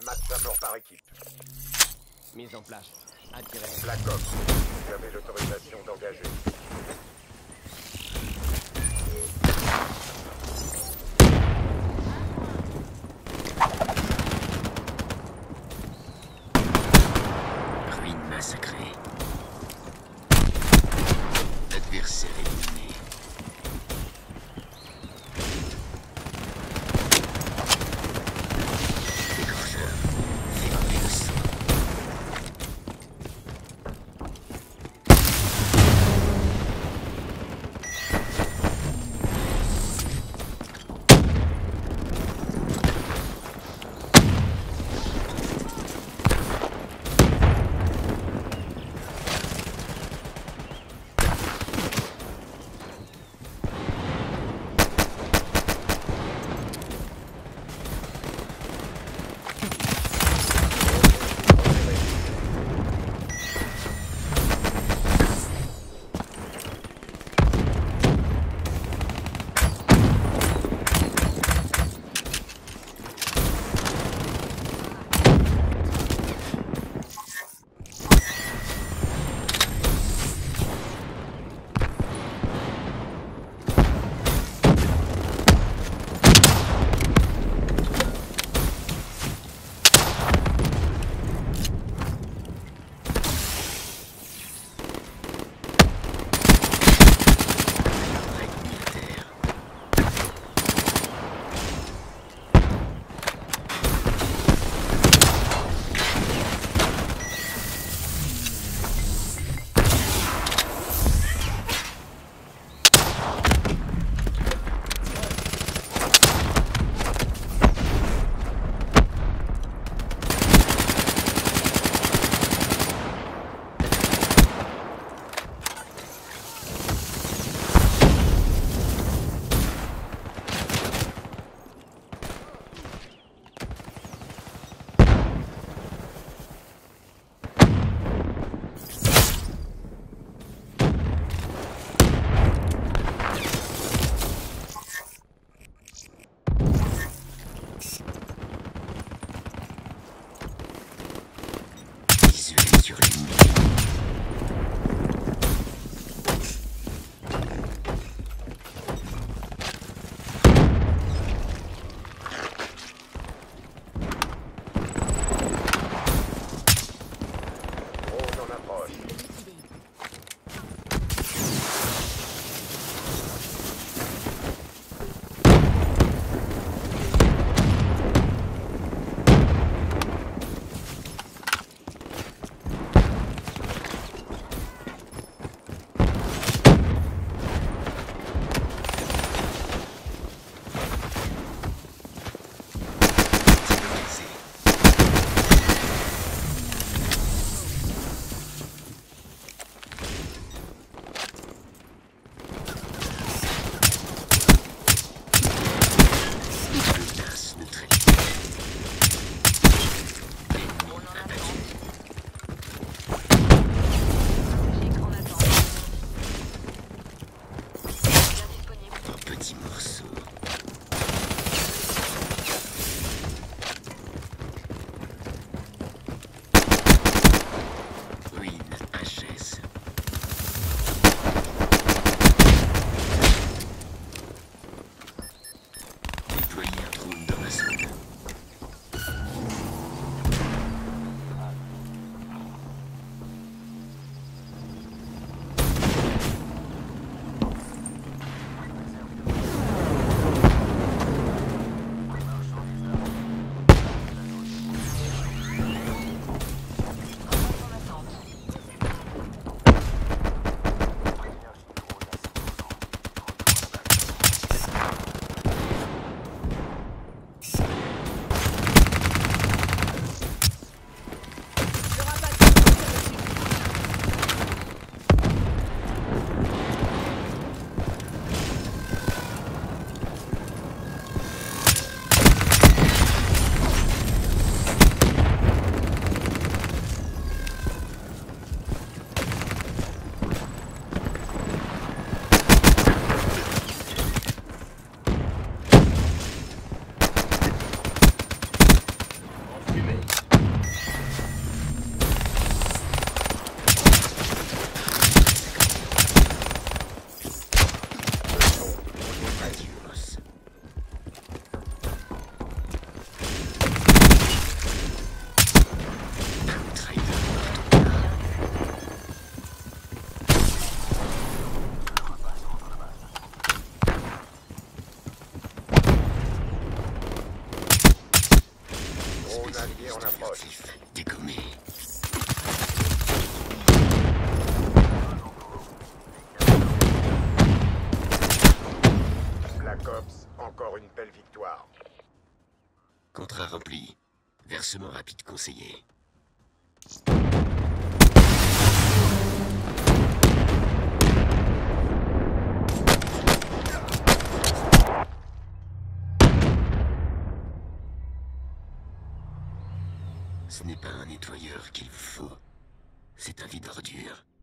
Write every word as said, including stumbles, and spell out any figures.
Max à mort par équipe. Mise en place. Attirez. Black Ops, vous avez l'autorisation d'engager. Ruine massacrée. Adversaire éliminé. Décrocheur. Fermez le sang. Isolé sur l'ennemi. Drone en approche. Menace neutralisée. Ennemi abattu. L'écran d'attente. Bien disponible. Un petit morceau. Ruine H S. Déployer un drone dans la zone. en approche. Furtif, dégommé. Black Ops, encore une belle victoire. Contrat rempli. Versement rapide conseillé. Ce n'est pas un nettoyeur qu'il vous faut. C'est un vide-ordure.